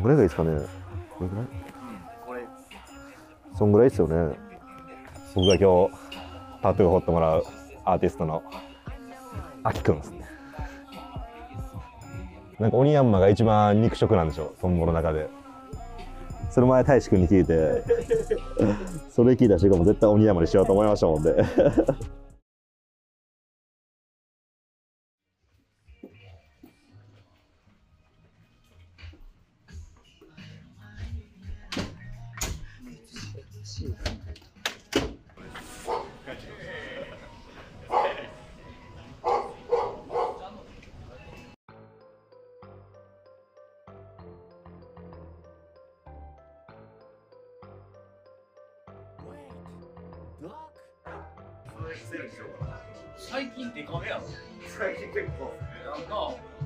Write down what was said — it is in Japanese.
れがいいですかね。これぐらい？ これ。 そんぐらいですよね。僕が今日タトゥーを彫ってもらうアーティストのアキくんですね。なんか鬼ヤンマが一番肉食なんでしょ、トンボの中で。その前大志くんに聞いてそれ聞いた瞬間も絶対鬼ヤンマにしようと思いましたもんで最近デカめやろ。最近結構。なんか。